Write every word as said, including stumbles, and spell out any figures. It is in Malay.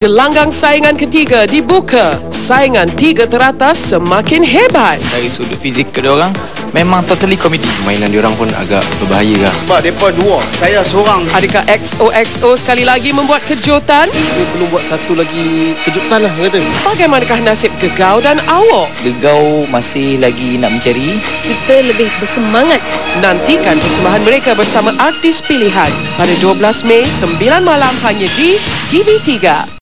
Gelanggang saingan ketiga dibuka. Saingan tiga teratas semakin hebat. Dari sudut fizik kedua orang memang totally komedi. Mainan diorang pun agak berbahaya lah. Sebab mereka dua, saya seorang. Adakah X O X O sekali lagi membuat kejutan? Dia perlu buat satu lagi kejutan lah kata. Bagaimanakah nasib Gegau dan Awok? Gegau masih lagi nak mencari. Kita lebih bersemangat. Nantikan persembahan mereka bersama artis pilihan pada dua belas Mei sembilan malam hanya di T V tiga.